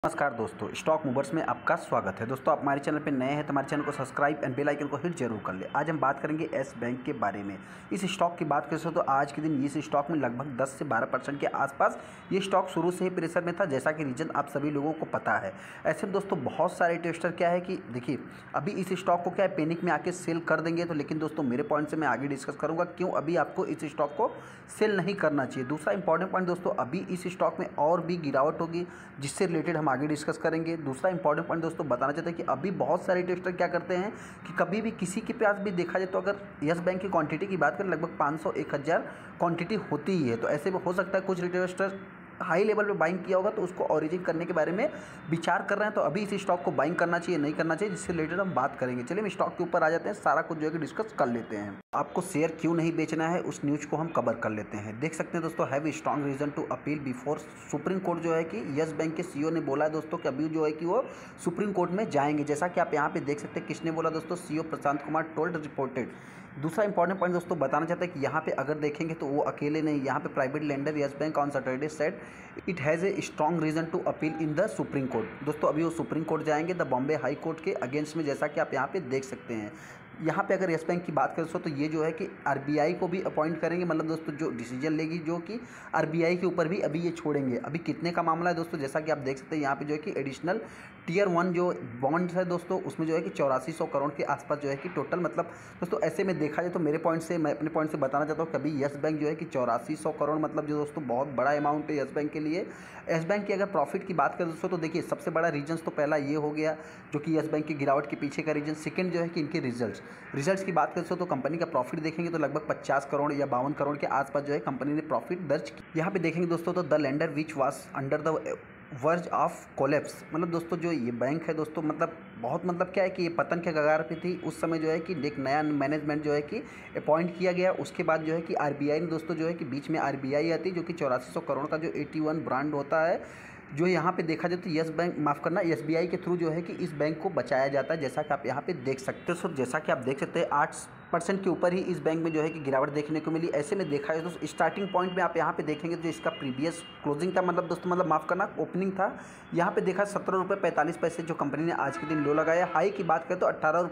नमस्कार दोस्तों, stock movers में आपका स्वागत है। दोस्तों, आप हमारे चैनल पर नए हैं तो हमारे चैनल को सब्सक्राइब एंड बेल आइकन को हिट जरूर कर ले। आज हम बात करेंगे येस बैंक के बारे में। इस स्टॉक की बात करें तो आज के दिन इस स्टॉक में लगभग 10 से 12% के आसपास ये स्टॉक शुरू से ही प्रेशर में था, जैसा कि रीजन आप सभी लोगों को पता है। ऐसे में दोस्तों बहुत सारे इन्वेस्टर क्या है कि देखिए अभी इस स्टॉक को क्या है पैनिक में आके सेल कर देंगे, तो लेकिन दोस्तों मेरे पॉइंट से मैं आगे डिस्कस करूँगा क्यों अभी आपको इस स्टॉक को सेल नहीं करना चाहिए। दूसरा इंपॉर्टेंट पॉइंट दोस्तों, अभी इस स्टॉक में और भी गिरावट होगी जिससे रिलेटेड हम आगे डिस्कस करेंगे। दूसरा इंपॉर्टेंट पॉइंट दोस्तों बताना चाहते हैं कि अभी बहुत सारे इन्वेस्टर क्या करते हैं कि कभी भी किसी के पास भी देखा जाए तो अगर यस बैंक की क्वांटिटी की बात करें लगभग 500-1000 क्वांटिटी होती ही है, तो ऐसे में हो सकता है कुछ इन्वेस्टर हाई लेवल पे बाइंग किया होगा तो उसको ऑरिजिन करने के बारे में विचार कर रहे हैं। तो अभी इस स्टॉक को बाइंग करना चाहिए नहीं करना चाहिए, जिससे रिलेटेड हम बात करेंगे। चलिए हम स्टॉक के ऊपर आ जाते हैं, सारा कुछ जो है कि डिस्कस कर लेते हैं। आपको शेयर क्यों नहीं बेचना है उस न्यूज़ को हम कवर कर लेते हैं। देख सकते हैं दोस्तों, have strong reason to appeal before supreme court. जो है कि यस बैंक के सीईओ ने बोला है दोस्तों कि अभी जो है कि वो सुप्रीम कोर्ट में जाएंगे, जैसा कि आप यहाँ पे देख सकते हैं। किसने बोला दोस्तों? CEO Prashant Kumar told reported. दूसरा इंपॉर्टेंट पॉइंट दोस्तों बताना चाहते हैं कि यहाँ पे अगर देखेंगे तो वो अकेले नहीं, यहाँ पे private lender Yes Bank on Saturday said it has a strong reason to appeal in the supreme court. दोस्तों अभी वो सुप्रीम कोर्ट जाएंगे द बॉम्बे हाई कोर्ट के अगेंस्ट में, जैसा कि आप यहाँ पे देख सकते हैं। यहाँ पे अगर यस बैंक की बात करें तो ये जो है कि आरबीआई को भी अपॉइंट करेंगे, मतलब दोस्तों जो डिसीजन लेगी जो कि आरबीआई के ऊपर भी अभी ये छोड़ेंगे। अभी कितने का मामला है दोस्तों, जैसा कि आप देख सकते हैं यहाँ पे जो है कि एडिशनल टियर 1 जो बॉन्ड्स है दोस्तों उसमें जो है कि 8400 करोड़ के आसपास जो है कि टोटल, मतलब दोस्तों ऐसे में देखा जाए तो मेरे पॉइंट से, मैं अपने पॉइंट से बताना चाहता हूँ कि अभी यस बैंक जो है कि 8400 करोड़, मतलब जो दोस्तों बहुत बड़ा अमाउंट है यस बैंक के लिए। यस बैंक की अगर प्रॉफिट की बात करें दोस्तों तो देखिए सबसे बड़ा रीजन तो पहला ये हो गया जो कि यस बैंक की गिरावट के पीछे का रीजन। सेकेंड जो है कि इनके रिजल्ट्स की बात करें तो कंपनी का प्रॉफिट देखेंगे तो लगभग 50 करोड़ या 52 करोड़ के आसपास जो है कंपनी ने प्रॉफिट दर्ज किया। यहाँ पे देखेंगे दोस्तों तो the lender which was under the verge of collapse, मतलब दोस्तों जो ये बैंक है दोस्तों मतलब बहुत, मतलब क्या है कि ये पतन के कगार पे थी। उस समय जो है कि एक नया मैनेजमेंट जो है कि अपॉइंट किया गया। उसके बाद जो है कि आरबीआई ने दोस्तों जो है कि बीच में आरबीआई आती है जो कि 8400 करोड़ का जो 81 ब्रांड होता है, जो यहाँ पे देखा जाए तो यस बैंक, माफ़ करना, एसबीआई के थ्रू जो है कि इस बैंक को बचाया जाता है, जैसा कि आप यहाँ पे देख सकते हो। सो जैसा कि आप देख सकते हैं 8% के ऊपर ही इस बैंक में जो है कि गिरावट देखने को मिली। ऐसे में देखा जाए तो स्टार्टिंग पॉइंट में आप यहाँ पे देखेंगे तो इसका प्रीवियस क्लोजिंग था, मतलब दोस्तों मतलब माफ़ करना ओपनिंग था, यहाँ पे देखा 17.45 जो कंपनी ने आज के दिन लो लगाया। हाई की बात करें तो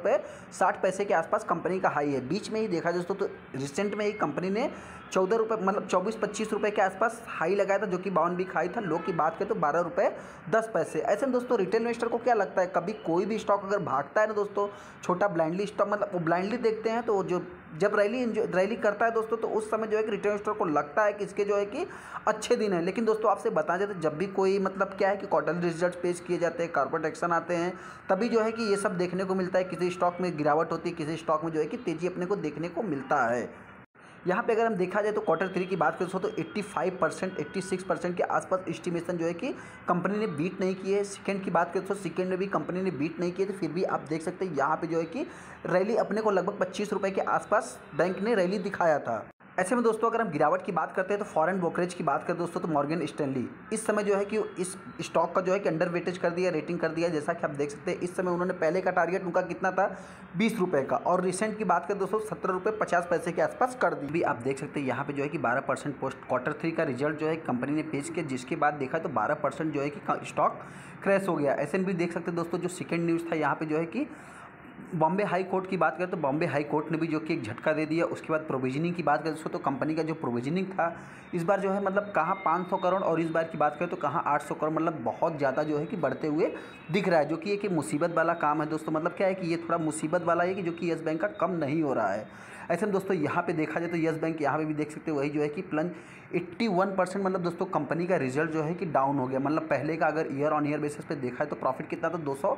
18.60 के आसपास कंपनी का हाई है। बीच में ही देखा दोस्तों तो रिसेंट में ही कंपनी ने 14 रुपये, मतलब 24-25 रुपये के आसपास हाई लगाया था, जो कि 52 वीक हाई था। लो की बात करें तो 12.10। ऐसे में दोस्तों रिटेल इन्वेस्टर को क्या लगता है, कभी कोई भी स्टॉक अगर भागता है ना दोस्तों, छोटा ब्लाइंडली स्टॉक, मतलब वो ब्लाइंडली देखते हैं, तो जो जब रैली करता है दोस्तों तो उस समय जो है कि रिटेल इन्वेस्टर को लगता है कि इसके जो है कि अच्छे दिन है। लेकिन दोस्तों आपसे बताया जाता है जब भी कोई, मतलब क्या है कि क्वार्टरली रिजल्ट पेश किए जाते हैं, कॉर्पोरेट एक्शन आते हैं, तभी जो है कि ये सब देखने को मिलता है। किसी स्टॉक में गिरावट होती है, किसी स्टॉक में जो है कि तेज़ी अपने को देखने को मिलता है। यहाँ पे अगर हम देखा जाए तो Q3 की बात करें तो 85%, 86% के आसपास एस्टिमेशन जो है कि कंपनी ने बीट नहीं की है। सेकंड की बात करें तो सेकंड में भी कंपनी ने बीट नहीं की है, तो फिर भी आप देख सकते हैं यहाँ पे जो है कि रैली अपने को लगभग 25 रुपये के आसपास बैंक ने रैली दिखाया था। ऐसे में दोस्तों अगर हम गिरावट की बात करते हैं तो फॉरेन ब्रोकरेज की बात करें दोस्तों तो मॉर्गन स्टैनली इस समय जो है कि इस स्टॉक का जो है कि अंडर वेटेज कर दिया, रेटिंग कर दिया। जैसा कि आप देख सकते हैं इस समय उन्होंने पहले का टारगेट उनका कितना था 20 रुपये का, और रिसेंट की बात करें दोस्तों 17.50 के आसपास कर दी। भी आप देख सकते हैं यहाँ पे जो है कि 12% पोस्ट Q3 का रिजल्ट जो है कंपनी ने पेश किया, जिसके बाद देखा तो 12% जो है कि स्टॉक क्रैश हो गया। ऐसे में भी देख सकते हैं दोस्तों जो सेकेंड न्यूज़ था यहाँ पे जो है कि बॉम्बे हाई कोर्ट की बात करें तो बॉम्बे हाई कोर्ट ने भी जो कि एक झटका दे दिया। उसके बाद प्रोविजनिंग की बात करें तो कंपनी का जो प्रोविजनिंग था इस बार जो है मतलब कहाँ 500 करोड़ और इस बार की बात करें तो कहाँ 800 करोड़, मतलब बहुत ज़्यादा जो है कि बढ़ते हुए दिख रहा है, जो कि एक मुसीबत वाला काम है दोस्तों। मतलब क्या है कि ये थोड़ा मुसीबत वाला है कि जो कि यस बैंक का कम नहीं हो रहा है। ऐसे में दोस्तों यहाँ पे देखा जाए तो यस बैंक यहाँ पे भी देख सकते हैं वही जो है कि प्लंज 81%, मतलब दोस्तों कंपनी का रिजल्ट जो है कि डाउन हो गया। मतलब पहले का अगर ईयर ऑन ईयर बेसिस पे देखा है तो प्रॉफिट कितना था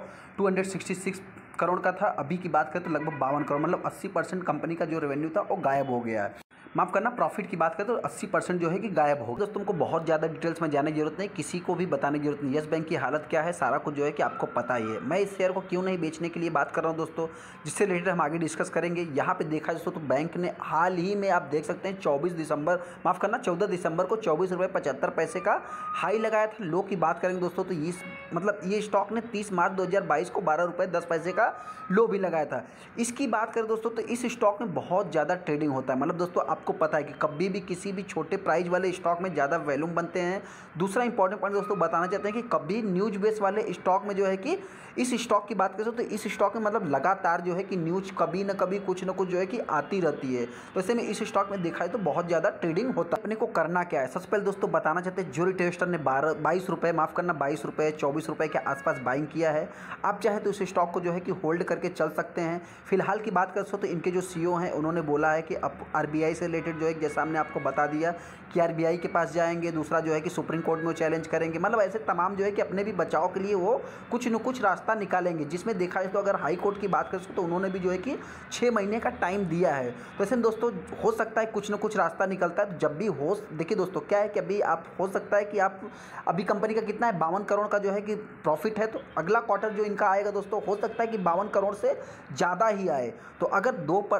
266 करोड़ का था, अभी की बात करें तो लगभग 52 करोड़, मतलब 80% कंपनी का जो रेवेन्यू था वो गायब हो गया है। माफ़ करना, प्रॉफिट की बात करें तो 80% जो है कि गायब हो गया। दोस्तों तुमको बहुत ज़्यादा डिटेल्स में जाने की जरूरत नहीं, किसी को भी बताने की जरूरत नहीं। यस बैंक की हालत क्या है सारा कुछ जो है कि आपको पता ही है। मैं इस शेयर को क्यों नहीं बेचने के लिए बात कर रहा हूँ दोस्तों, जिससे रिलेटेड हम आगे डिस्कस करेंगे। यहाँ पे देखा दोस्तों तो बैंक ने हाल ही में आप देख सकते हैं 14 दिसंबर को 24.75 का हाई लगाया था। लो की बात करेंगे दोस्तों तो ये स्टॉक ने 30 मार्च 2022 को 12.10 का लो भी लगाया था। इसकी बात करें दोस्तों तो इस स्टॉक में बहुत ज़्यादा ट्रेडिंग होता है, मतलब दोस्तों आप आपको पता है कि कभी भी किसी भी छोटे प्राइस वाले स्टॉक में ज़्यादा वैल्यूम बनते हैं। दूसरा इंपॉर्टेंट पॉइंट दोस्तों बताना चाहते हैं कि कभी न्यूज बेस वाले स्टॉक में जो है कि इस स्टॉक की बात करें तो इस स्टॉक में मतलब लगातार जो है कि न्यूज कभी ना कभी कुछ ना कुछ जो है कि आती रहती है। तो ऐसे में इस स्टॉक में देखा है तो बहुत ज़्यादा ट्रेडिंग होता है। अपने को करना क्या है, सबसे पहले दोस्तों बताना चाहते हैं ज्यूरी टेस्टर ने 22 रुपये, माफ़ करना 22 रुपये 24 रुपये के आसपास बाइंग किया है। आप चाहे तो इस स्टॉक को जो है कि होल्ड करके चल सकते हैं। फिलहाल की बात कर तो इनके जो सीईओ हैं उन्होंने बोला है कि अब आरबीआई से रिलेटेड जो है जैसा हमने आपको बता दिया कि आरबीआई के पास जाएंगे, दूसरा जो है कि सुप्रीम कोर्ट में वो चैलेंज करेंगे, मतलब ऐसे तमाम जो है कि अपने भी बचाव के लिए वो कुछ न कुछ रास्ता निकालेंगे। जिसमें देखा जाए तो अगर हाई कोर्ट की बात करें तो उन्होंने भी जो है कि 6 महीने का टाइम दिया है। तो ऐसे में दोस्तों हो सकता है कुछ न कुछ रास्ता निकलता है। जब भी हो, देखिए दोस्तों क्या है कि अभी आप हो सकता है कि आप अभी कंपनी का कितना है 52 करोड़ का जो है कि प्रॉफिट है, तो अगला क्वार्टर जो इनका आएगा दोस्तों हो सकता है कि 52 करोड़ से ज़्यादा ही आए। तो अगर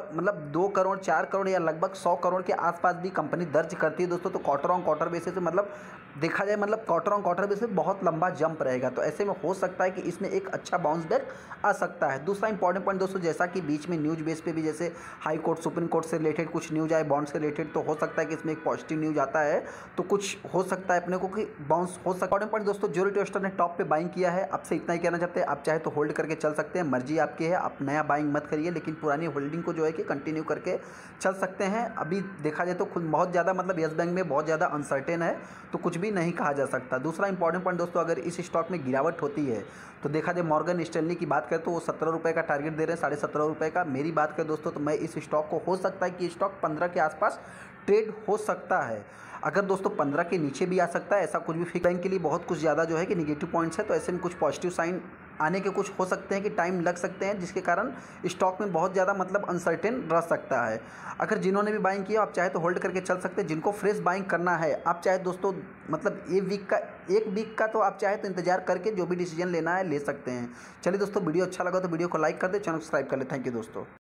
2 करोड़ 4 करोड़ या लगभग 100 करोड़ के आसपास भी कंपनी दर्ज करती है दोस्तों, तो क्वार्टर ऑन क्वार्टर बेसिस से मतलब देखा जाए मतलब क्वार्टर ऑन क्वार्टर बेसिस बहुत लंबा जंप रहेगा। तो ऐसे में हो सकता है कि इसमें एक अच्छा बाउंस बैक आ सकता है। दूसरा इंपॉर्टेंट पॉइंट दोस्तों, जैसा कि बीच में न्यूज बेस पे भी जैसे हाई कोर्ट सुप्रीम कोर्ट से रिलेटेड कुछ न्यूज आए बॉन्ड से रिलेटेड, तो हो सकता है कि इसमें एक पॉजिटिव न्यूज आता है तो कुछ हो सकता है अपने को कि बाउंस हो सकता है। इंपॉर्टेंट पॉइंट दोस्तों, ज्यूरी टेस्टर ने टॉप पे बाइंग किया है। आपसे इतना ही कहना चाहते हैं, आप चाहे तो होल्ड करके चल सकते हैं, मर्जी आपकी है, आप नया बाइंग मत करिए, लेकिन पुरानी होल्डिंग को जो है कि कंटिन्यू करके चल सकते हैं। अभी देखा जाए तो खुद बहुत ज़्यादा मतलब येस बैंक में बहुत ज़्यादा अनसर्टेन है, तो कुछ भी नहीं कहा जा सकता। दूसरा इंपॉर्टेंट पॉइंट दोस्तों, अगर इस स्टॉक में गिरावट होती है तो देखा जाए मॉर्गन स्टैनली की बात करें तो वो 17 रुपये का टारगेट दे रहे हैं, 17.5 रुपये का। मेरी बात करें दोस्तों तो मैं इस स्टॉक को हो सकता है कि स्टॉक 15 के आसपास ट्रेड हो सकता है। अगर दोस्तों 15 के नीचे भी आ सकता है, ऐसा कुछ भी फिक्स बैंक के लिए बहुत कुछ ज़्यादा जो है कि निगेटिव पॉइंट्स है। तो ऐसे में कुछ पॉजिटिव साइन आने के कुछ हो सकते हैं कि टाइम लग सकते हैं, जिसके कारण स्टॉक में बहुत ज़्यादा मतलब अनसर्टेन रह सकता है। अगर जिन्होंने भी बाइंग किया आप चाहे तो होल्ड करके चल सकते हैं। जिनको फ्रेश बाइंग करना है आप चाहे दोस्तों मतलब एक वीक का तो आप चाहे तो इंतजार करके जो भी डिसीजन लेना है ले सकते हैं। चलिए दोस्तों, वीडियो अच्छा लगा तो वीडियो को लाइक कर दे, चैनल सब्सक्राइब कर ले। थैंक यू दोस्तों।